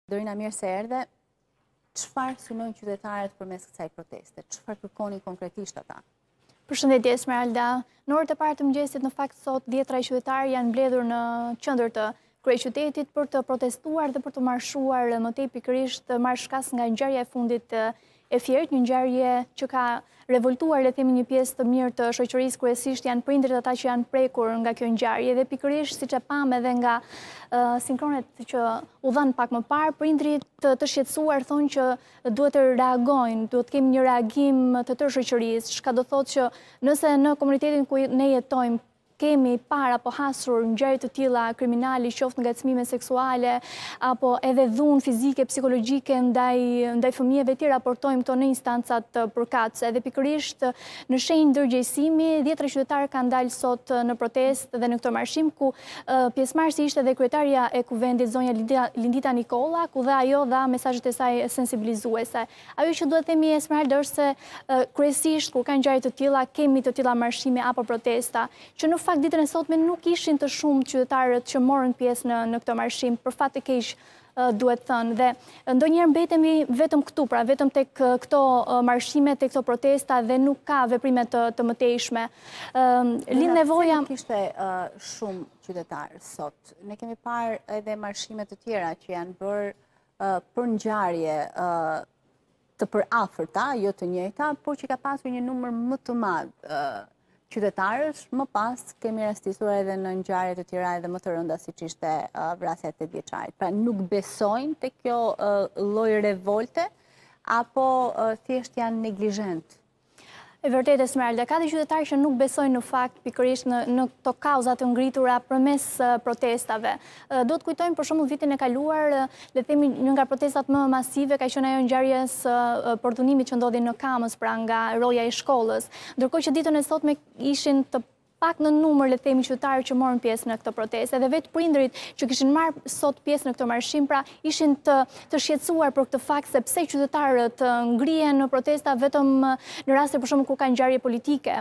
Dorina, mirë se erdhe. Çfarë synojnë qytetarët përmes kësaj proteste? Çfarë kërkoni konkretisht ata? Përshëndetje, Esmeralda. Në orët e parë të mëngjesit, në fakt sot 10 qytetarë janë mbledhur në qendër të kryeqytetit për të protestuar dhe për të marshuar më tej pikërisht marshkas nga ngjarja e fundit e Fierit, një ngjarje që ka revoltuar, le themi, një pjesë të mirë të shoqërisë, kryesisht janë prindrit ata që janë prekur nga kjo ngjarje dhe pikërisht siç e pam edhe nga sinkronet që u dhanë pak më parë, prindrit të shqetësuar thonë që duhet të reagojnë, duhet të kemi një reagim të tërë shoqërisë, çka do thotë që nëse në komunitetin ku ne jetojmë kemi para apo hasur ngjarje të tilla kriminali, qoftë ngacmime seksuale apo edhe dhunë fizike, psikologjike ndaj fëmijëve, ti raportojmë këto në instancat përkatëse. Edhe pikërisht në shenjë ndërgjegjësimi, 10 qytetarë kanë dalë sot në protestë dhe në këtë marshim ku pjesëmarrësi ishte edhe kryetaria e kuvendit zonja Lindita Nikolla, ku dhe ajo dha mesazhet e saj sensibilizuese. Ajo që duhet themi, Esmeralda, është se kryesisht kur ka ngjarje të tilla kemi të tilla marshime apo protesta që në fakt ditën e sotme nuk ishin të shumë qytetarët që morën pjesë në këtë marshim, për fat të keq duhet thënë, dhe ndonjëherë mbetemi vetëm këtu, pra vetëm tek këto marshime, tek këto protesta dhe nuk ka veprime të mëtejshme. Lind nevoja kishte shumë qytetarë sot. Ne kemi parë edhe marshime të tjera që janë bërë për ngjarje të përafërta, jo të njëjta, por që ka pasur një numër më të madh qytetarësh, më pas kemi rastisur edhe në ngjarje të tjera edhe më të rënda siç ishte vrasja e 8 vjeçarit. Pra nuk besojnë te kjo lloj revolte apo thjesht janë neglizhent? E vërtetë, Esmeralda, ka dhe qytetarë që nuk besojnë në fakt pikërisht në këto kauza të ngritura përmes protestave. Do të kujtojmë për shembull vitin e kaluar, le të themi një nga protestat më masive ka qenë ajo ngjarjes portunimit që ndodhi në Kamës, pra nga roja e shkollës. Ndërkohë që ditën e sotme ishin të pak në numër, le të themi, qytetarë që morën pjesë në këtë protestë, edhe vetë prindrit që kishin marrë sot pjesë në këtë marshim, pra ishin të shqetësuar për këtë fakt se pse qytetarët ngrihen në protesta vetëm në raste për shembull kur ka ngjarje politike,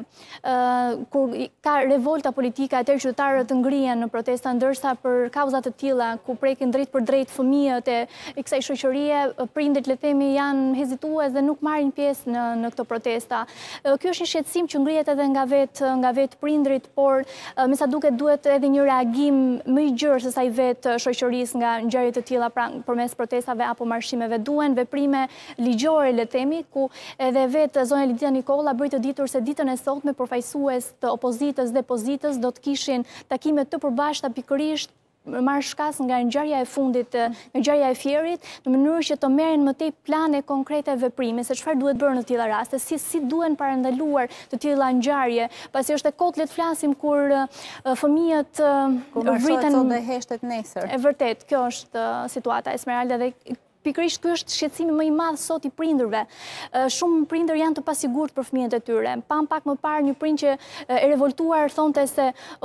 kur ka revolta politike, atëherë qytetarët ngrihen në protesta, ndërsa për kauza të tilla ku prekin drejt për drejt fëmijët e kësaj shoqërie, prindrit, le të themi, janë hezitues dhe nuk marrin pjesë në këto protesta. Ky është një shqetësim që ngrihet edhe nga vetë prindrit, por me sa duket duhet edhe një reagim më i gjerë se sa i vetë shoqërisë nga ngjarje të tilla, pra përmes protestave apo marshimeve. Duhen veprime ligjore, le të themi, ku edhe vetë zonja Lindita Nikolla bëri të ditur se ditën e sotme përfaqësues të opozitës dhe pozitës do të kishin takime të përbashkëta pikërisht marshkas nga ngjarja e fundit, nga ngjarja e Fierit, në mënyrë që të merren më tej plane konkrete veprime, se çfarë duhet bërë në të tilla raste, si duhen parandaluar të tilla ngjarje, pasi është e kot le të flasim kur fëmijët vriten dhe heshtet nesër. E vërtet, kjo është situata, Esmeralda, dhe pikërisht ky është shqetësimi më i madh sot i prindërve. Shumë prindër janë të pasigurt për fëmijët e tyre. Pam pak më parë një prind që e revoltuar thonte se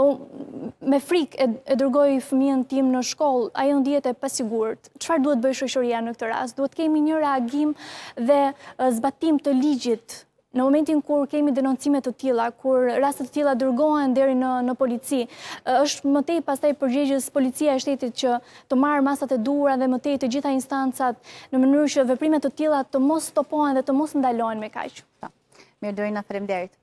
me frikë e dërgoi fëmijën tim në shkollë, ajo ndihet e pasigurt. Çfarë duhet bëjë shoqëria në këtë rast? Duhet kemi një reagim dhe zbatim të ligjit. Në momentin kur kemi denoncime të tilla, kur raste të tilla dërgohen deri në polici, është më tej pastaj përgjegjës policia e shtetit që të marrë masat e duhura dhe më tej të gjitha instancat në mënyrë që veprimet të tilla të mos stopohen dhe të mos ndalohen me kaq. Mirë, Dorina, faleminderit.